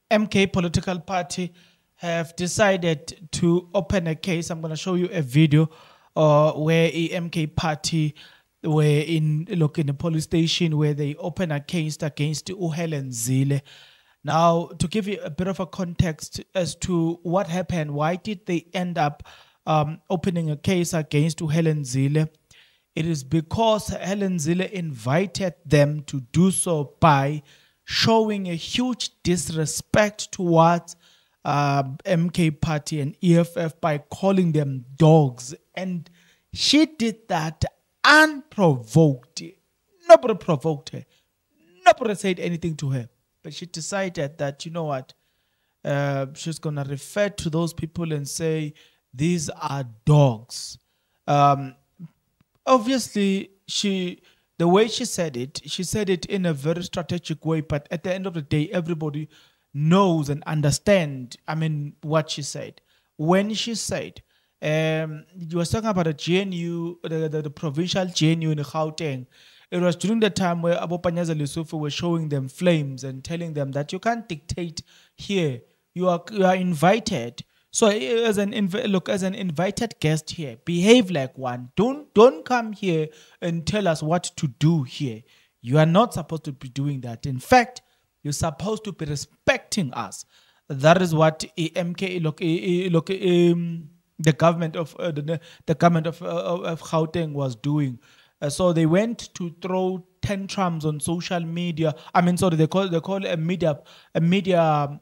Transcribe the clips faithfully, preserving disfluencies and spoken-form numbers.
M K political party have decided to open a case. I'm going to show you a video uh, where a M K party were in look in the police station where they open a case against uHelen Zille. Now, to give you a bit of a context as to what happened, why did they end up um, opening a case against uHelen Zille? It is because Helen Zille invited them to do so by showing a huge disrespect towards uh, M K party and E F F by calling them dogs. And she did that unprovoked. Nobody provoked her. Nobody said anything to her. But she decided that, you know what, uh, she's going to refer to those people and say, these are dogs. Um, obviously, she the way she said it, she said it in a very strategic way, but at the end of the day, everybody knows and understand, I mean, what she said. When she said, um, you were talking about the G N U, the, the, the provincial G N U in Gauteng. It was during the time where Abu Panyaza Lesotho were showing them flames and telling them that you can't dictate here. You are you are invited. So as an inv look as an invited guest here, behave like one. Don't don't come here and tell us what to do here. You are not supposed to be doing that. In fact, you're supposed to be respecting us. That is what M K look look um, the government of uh, the, the government of uh, of Gauteng was doing. Uh, so they went to throw tantrums on social media. I mean, sorry, they call they call it a media a media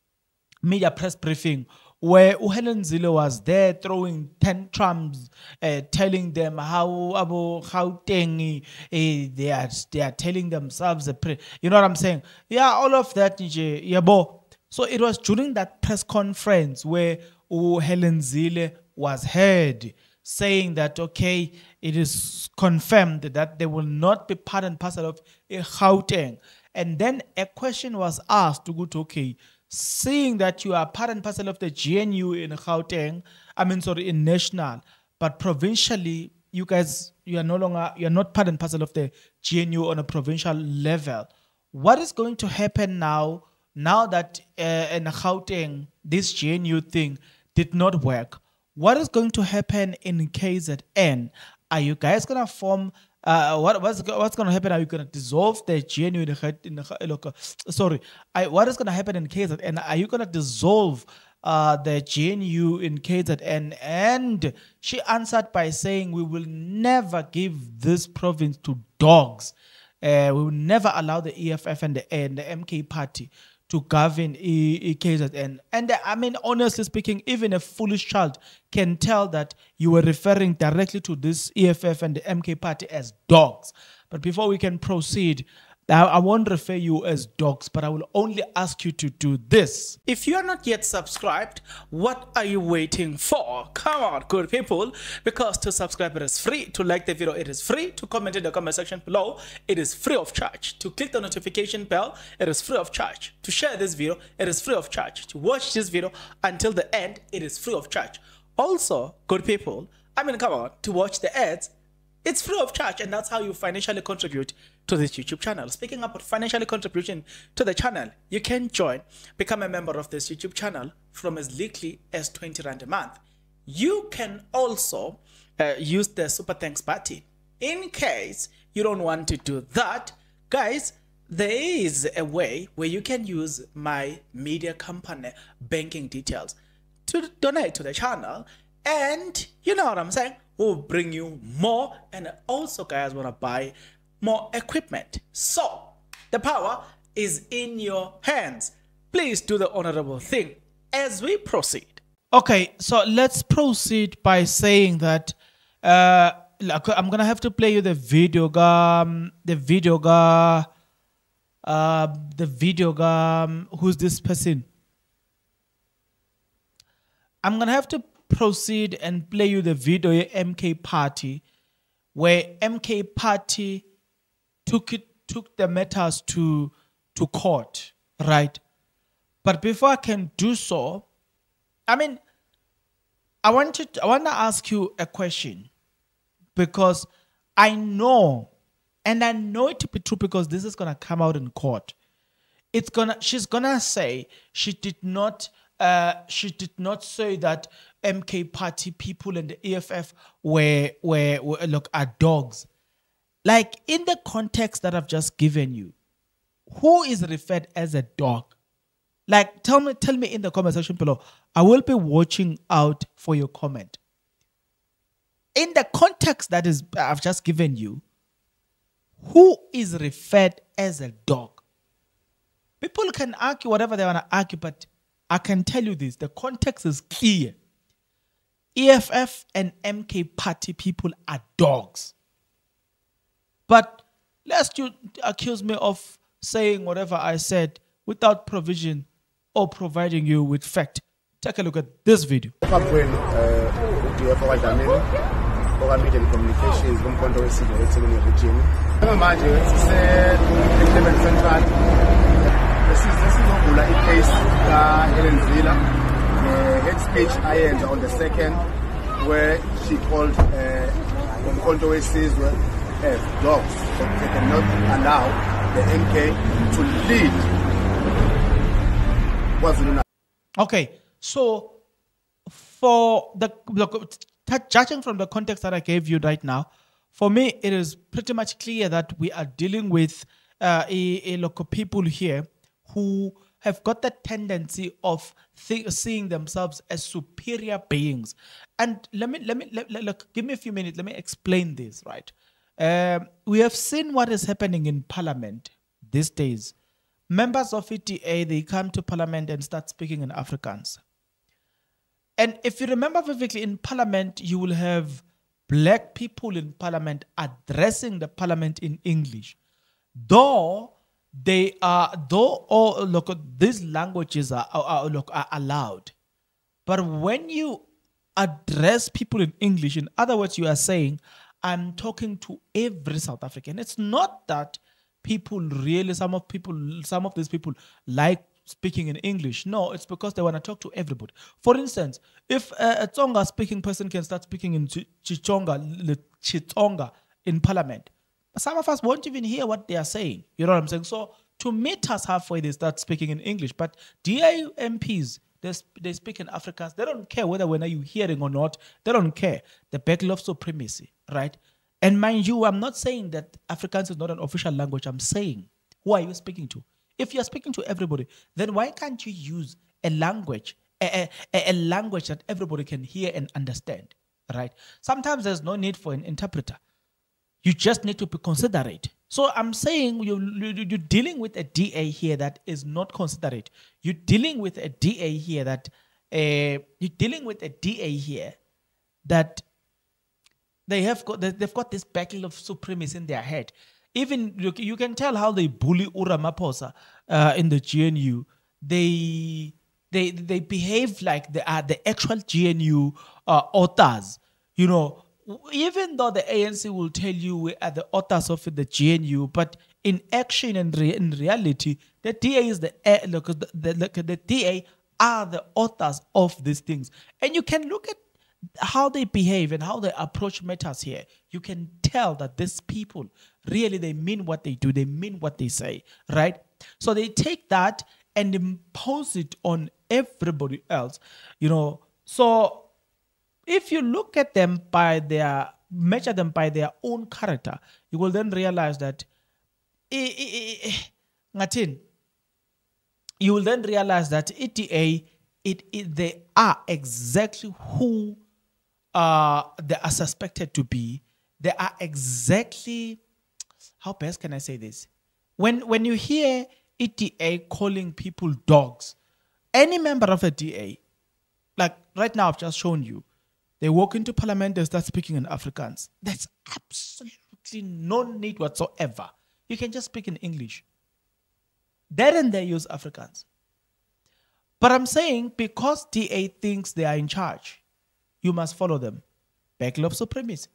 media press briefing where uHelen Zille was there throwing tantrums, uh, telling them how about Gauteng uh, they are they are telling themselves a pre you know what I'm saying? Yeah, all of that. Yeah, bo. So it was during that press conference where uHelen Zille was heard saying that, okay, it is confirmed that they will not be part and parcel of a Gauteng. And then a question was asked to go to, okay, seeing that you are part and parcel of the G N U in Gauteng, I mean, sorry, in national, but provincially, you guys, you are no longer, you are not part and parcel of the G N U on a provincial level. What is going to happen now, now that uh, in Gauteng, this G N U thing did not work? What is going to happen in K Z N? Are you guys going to form, uh, what, what's, what's going to happen? Are you going to dissolve the G N U in the, in the look, sorry, I, what is going to happen in K Z N? Are you going to dissolve uh, the G N U in K Z N? And she answered by saying, we will never give this province to dogs. Uh, we will never allow the E F F and the, and the M K party to govern K Z N. And I mean, honestly speaking, even a foolish child can tell that you were referring directly to this E F F and the M K party as dogs. But before we can proceed, I won't refer you as dogs, but I will only ask you to do this. If you are not yet subscribed, what are you waiting for? Come on, good people, because to subscribe it is free, to like the video it is free, to comment in the comment section below it is free of charge, to click the notification bell it is free of charge, to share this video it is free of charge, to watch this video until the end it is free of charge. Also, good people, I mean, come on, to watch the ads it's free of charge, and that's how you financially contribute to this YouTube channel. Speaking about financially contribution to the channel, you can join, become a member of this YouTube channel from as little as twenty rand a month. You can also uh, use the super thanks button. In case you don't want to do that, guys, there is a way where you can use my media company banking details to donate to the channel, and you know what I'm saying, will bring you more, and also guys want to buy more equipment. So the power is in your hands. Please do the honorable thing as we proceed. Okay, so let's proceed by saying that uh I'm gonna have to play you the video um the video ga uh the video um who's this person. I'm gonna have to proceed and play you the video M K party where M K party took it took the matters to to court, right? But before I can do so, I mean, I wanted I want to ask you a question, because I know, and I know it to be true because this is gonna come out in court. it's gonna she's gonna say she did not uh she did not say that M K party people and the E F F were were, were look are dogs. Like in the context that I've just given you, who is referred as a dog? Like tell me tell me in the comment section below. I will be watching out for your comment. In the context that is I've just given you, who is referred as a dog? People can argue whatever they want to argue, but I can tell you this, the context is clear. E F F and M K party people are dogs. But lest you accuse me of saying whatever I said without provision or providing you with fact, take a look at this video. Media communications kumkhonto wesizwe eThekwini region manje sise-Durban Central sizovula i-case ka-Helen Zille hate speech ayenza on the second where she called umkhonto wesizwe as dogs. They cannot allow the M K to lead KwaZulu-Natal. Okay, so for the, the judging from the context that I gave you right now, for me, it is pretty much clear that we are dealing with uh, a, a lot of people here who have got the tendency of th seeing themselves as superior beings. And let me, let me, let, let, look, give me a few minutes. Let me explain this, right? Um, we have seen what is happening in Parliament these days. Members of E D A, they come to Parliament and start speaking in Afrikaans. And if you remember vividly, in Parliament, you will have black people in Parliament addressing the Parliament in English. Though they are, though all, look, these languages are, are, look, are allowed. But when you address people in English, in other words, you are saying, I'm talking to every South African. It's not that people really, some of people, some of these people like speaking in English. No, it's because they want to talk to everybody. For instance, if a, a Tsonga speaking person can start speaking in Ch Chichonga, Chitonga in Parliament, some of us won't even hear what they are saying. You know what I'm saying? So to meet us halfway, they start speaking in English. But D A M Ps, they, they speak in Afrikaans. They don't care whether when are you hearing or not. They don't care. The battle of supremacy, right? And mind you, I'm not saying that Afrikaans is not an official language. I'm saying, who are you speaking to? If you're speaking to everybody, then why can't you use a language, a, a, a language that everybody can hear and understand, right? Sometimes there's no need for an interpreter. You just need to be considerate. So I'm saying you, you, you're dealing with a D A here that is not considerate. You're dealing with a D A here that, uh, you're dealing with a D A here that they have got, they've got this battle of supremacy in their head. Even you, you can tell how they bully Ura Maposa uh, in the G N U. They they they behave like they are the actual G N U uh, authors. You know, even though the A N C will tell you we are the authors of the G N U, but in action and re in reality, the D A is the uh, look the, the, the, the D A are the authors of these things, and you can look at how they behave and how they approach matters here. You can tell that these people really, they mean what they do. They mean what they say, right? So they take that and impose it on everybody else, you know. So if you look at them by their, measure them by their own character, you will then realize that ngatin, you will then realize that E D A, it, it, they are exactly who uh, they are suspected to be. They are exactly, how best can I say this? When, when you hear E D A calling people dogs, any member of a D A, like right now I've just shown you, they walk into Parliament, they start speaking in Afrikaans. There's absolutely no need whatsoever. You can just speak in English. Then they use Afrikaans. But I'm saying because D A thinks they are in charge, you must follow them. Battle of supremacy.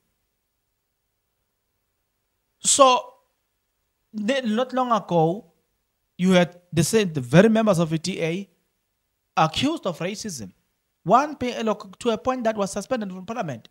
So, not long ago, you had the, same, the very members of the D A accused of racism. One to a point that was suspended from Parliament.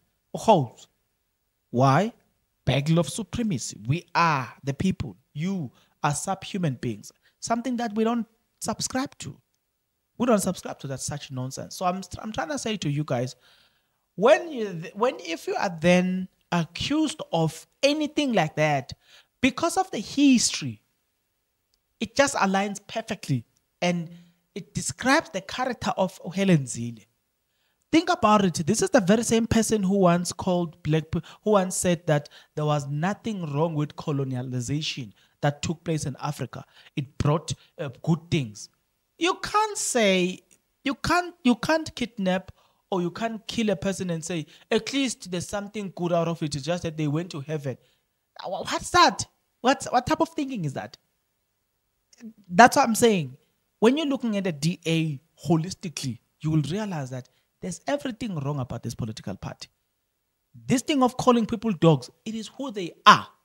Why? Battle of supremacy. We are the people. You are subhuman beings. something that we don't subscribe to. We don't subscribe to that such nonsense. So I'm I'm trying to say to you guys, when you when if you are then accused of anything like that, because of the history, it just aligns perfectly and it describes the character of Helen Zille. Think about it. This is the very same person who once called black, who once said that there was nothing wrong with colonialization that took place in Africa. It brought uh, good things. You can't say, you can't, you can't kidnap or you can't kill a person and say, at least there's something good out of it. It's just that they went to heaven. What's that? What, what type of thinking is that? That's what I'm saying. When you're looking at the D A holistically, you will realize that there's everything wrong about this political party. This thing of calling people dogs, it is who they are.